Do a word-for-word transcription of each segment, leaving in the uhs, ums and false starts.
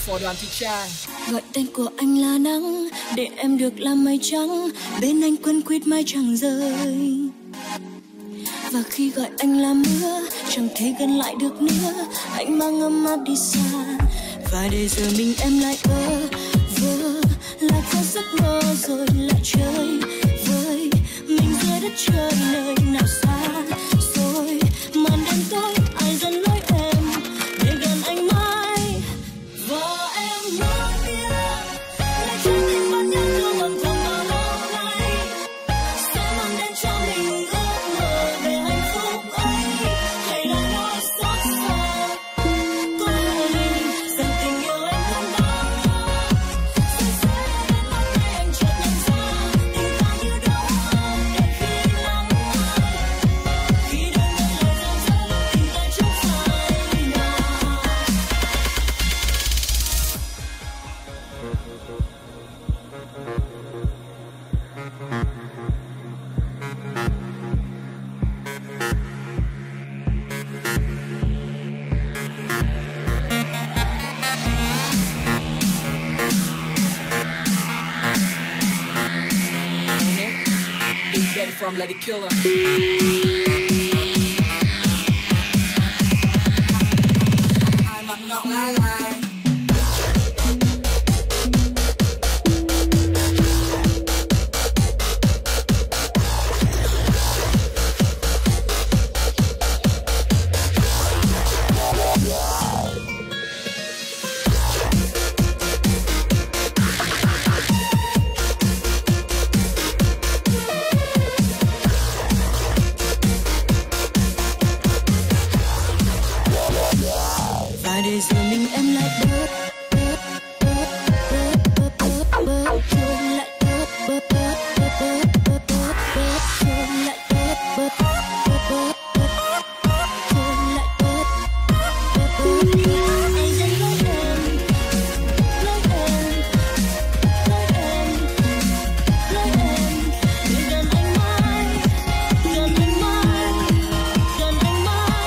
phò đoàn thị trai. Gọi tên của anh là nắng để em được làm mây trắng, bên anh quấn quýt mái chẳng rơi. Và khi gọi anh là mưa chẳng thể gần lại được nữa, anh mang ấm áp đi xa. Và để giờ mình em lại ơ vơ, lại có giấc mơ rồi lại chơi với mình dưới đất trời nơi nào xa rồi. Màn đêm tối ai dẫn lối em để gần anh mãi. Và em nói biết lại chân tình bắt nhắc thương âm thầm bao lâu nay, sẽ mang đến cho mình ước mơ về hạnh phúc ấy. Hay là nói xót xa có hay rằng tình yêu em không bao lâu. Rồi sẽ đến một ngày anh chợt nhận ra tình ta như đâu ấm để khi nắng mai, khi đêm nay lại rạng rỡ tình ta chẳng phai nhạt. Big Daddy from Lady Killer. Ai mặc ngọc lai lai. Và để giờ mình em lại bớt bớt bớt bớt bớt bớt bớt thôi lại bớt bớt bớt bớt bớt bớt bớt bớt thôi lại bớt bớt bớt bớt bớt thôi lại bớt bớt bớt. Anh dẫn lối em lối em lối em lối em để gần anh mãi, gần anh mãi, gần anh mãi.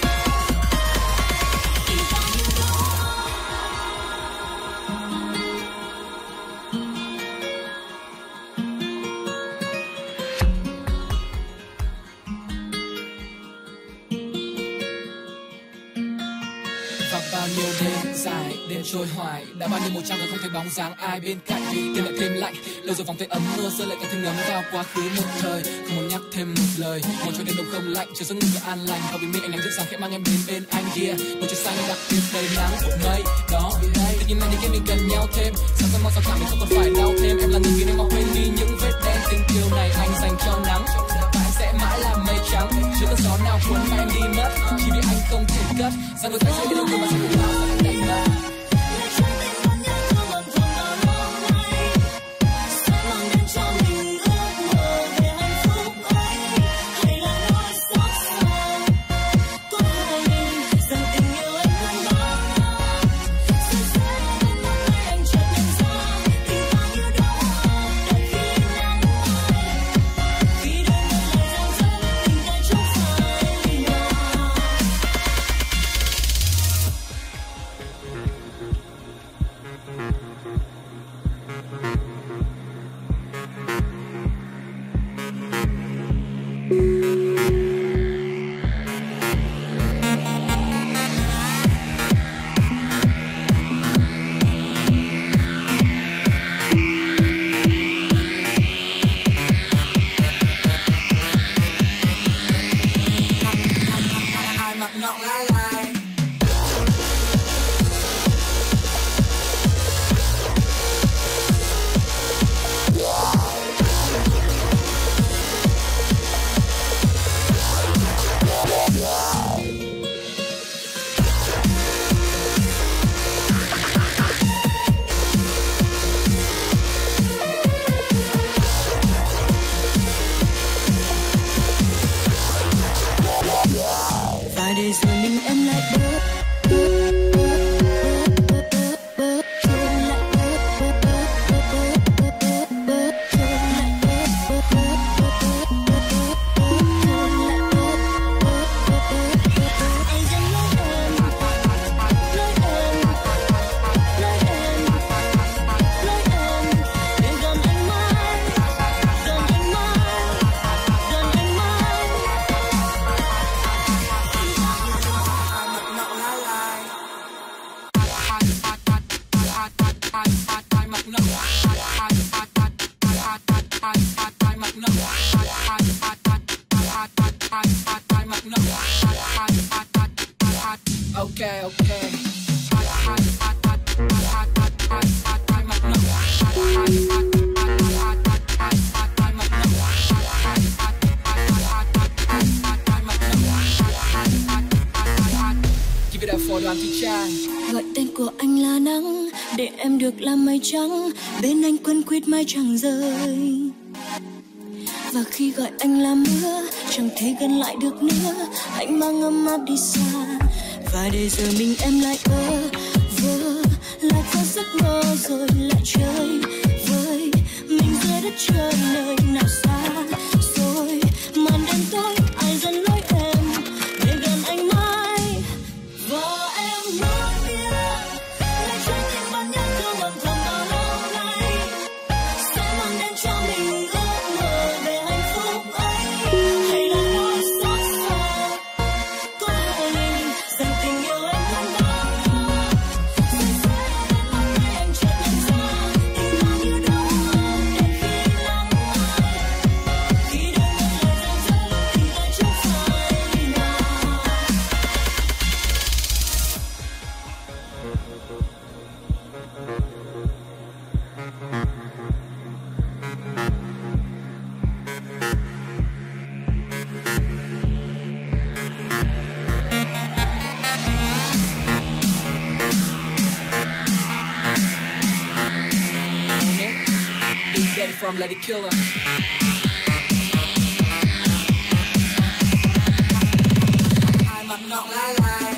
Và bao nhiêu đêm dài, đêm trôi hoài, đã bao nhiêu một trăm rồi không thấy bóng dáng ai bên cạnh, vì tim lại thêm lạnh. Lâu rồi vòng tay ấm mưa rơi lại càng thêm ngấm vào quá khứ một thời, không muốn nhắc thêm một lời. Một cho đêm đông không lạnh, chiều giấc ngủ và an lành. Và bình minh ánh nắng dịu dàng khẽ mang em đến bên anh kia. Một trời xanh đặc biệt đầy nắng mây đó vì đây. Tự nhiên này những mình cần nhau thêm, sao sao mau sao cảm mình không còn phải đau thêm. Em là người khiến em mau quên đi những vết đen. Tình yêu này anh dành cho nắng, và anh sẽ mãi là mây trắng. Chưa có gió nào cuốn mà em đi mất, chỉ vì anh không thể cất ra người phải sẽ biết đâu cơ mà sẽ không bao giờ anh đánh mất. Lại chân tình bắt nhắc thương âm thầm bao lâu nay, sẽ mang đến cho mình ước mơ về hạnh phúc ấy. Hay là nói xót xa có hay rằng tình yêu em không bao lâu. Rồi sẽ đến một ngày anh chợt nhận ra tình ta như đâu ấm để khi nắng mai, khi đêm nay lại rạng rỡ tình ta chẳng phai nhạt. Ai mặc ngọc lai lai. Và để giờ mình em lại bớt bớt bớt bớt bớt bớt thôi lại bớt bớt bớt bớt bớt bớt bớt thôi lại bớt bớt bớt bớt bớt bớt bớt thôi lại bớt bớt bớt bớt bớt. Anh dẫn lối em lối em lối ok ok. Give it up for Đoàn Thị Trang. Gọi tên của anh là nắng để em được làm mây trắng, bên anh quấn quýt mãi chẳng rơi. Và khi gọi anh là mưa chẳng thể gần lại được nữa, hãy mang ấm áp đi xa. Và để giờ mình em lại ơ vơ, lại có giấc mơ rồi lại chơi với mình dưới đất trời nơi nào xa rồi. Màn đêm tối ai dẫn lối em để gần anh mãi. Và em nói biết là trái tim vẫn nhớ thương âm thầm bao lâu nay, sẽ mang đến cho mình ước mơ về hạnh phúc ấy. Hãy đã nói xót xa có hai mình dành tình yêu em không bao nhiêu, sẽ sẽ đến hôm nay anh chợt nhận ra tình bao nhiêu đau thương để khi lắng ai, khi đôi môi lời dần dần thì ta chẳng phải nào. Big Daddy from Lady Killer. Hai mặt ngọc lá lai.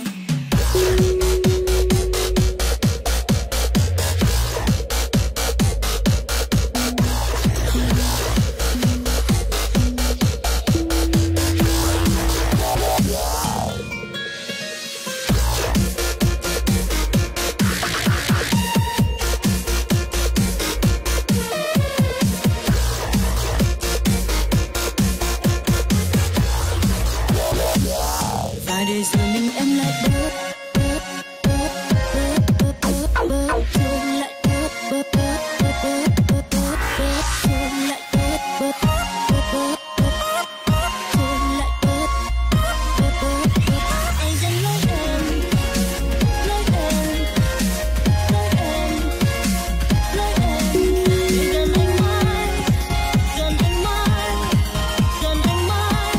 Và để giờ mình em lại bớt bớt bớt bớt bớt bớt thôi lại bớt bớt bớt bớt bớt bớt bớt thôi lại bớt bớt bớt bớt bớt thôi lại bớt bớt bớt bớt. Anh dẫn lối em lối em lối em lối em để gần anh mãi, gần anh mãi, gần anh mãi.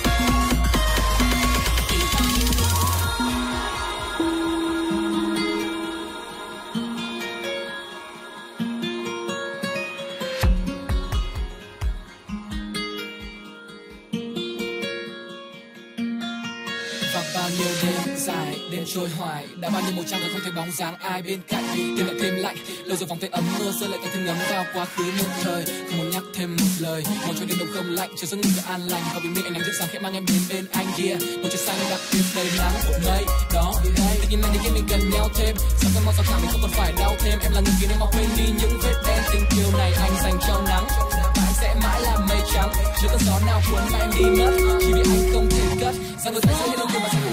Và bao nhiêu đêm dài, đêm trôi hoài, đã bao nhiêu mùa trăng rồi không thấy bóng dáng ai bên cạnh. Tim lại thêm lạnh, lâu rồi vòng tay ấm mưa rơi lại càng thêm ngấm vào quá khứ một thời. Không muốn nhắc thêm một lời, một cho đêm đông không lạnh, chờ giấc ngủ cho an lành. Và vì mình anh nắng rực sáng khẽ mang em đến bên anh kia. Một trời xanh đặc biệt đầy nắng mây đó đây. Tự nhiên anh khiến mình cần nhau thêm, sao cơn mong sao cảm mình không còn phải đau thêm. Em là người khiến em mau quên đi những vết đen. Tình yêu này anh dành cho nắng, anh sẽ mãi là mây trắng, chưa có gió nào cuốn mà em đi mất. Chỉ vì anh không thể cất, rằng người tay sẽ lên đông mà